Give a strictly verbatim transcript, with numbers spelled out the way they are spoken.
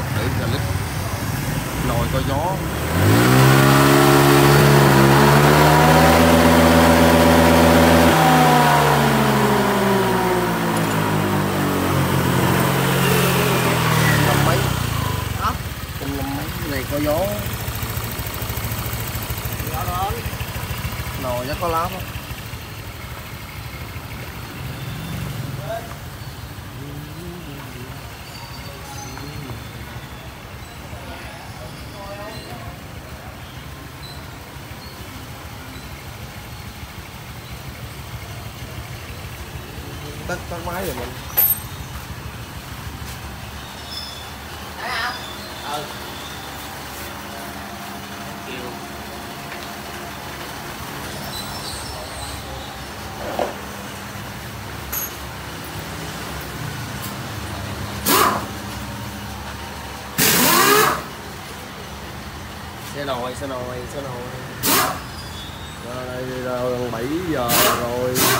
được để ra lít nồi có gió. Năm mấy hả? Trong năm mấy này có gió. Nồi chắc có lắm á. Tắt tắt máy rồi mình. Thấy không? Ừ. Kêu. Xe nồi, xe nồi, xe nồi. Rồi đây là gần bảy giờ rồi.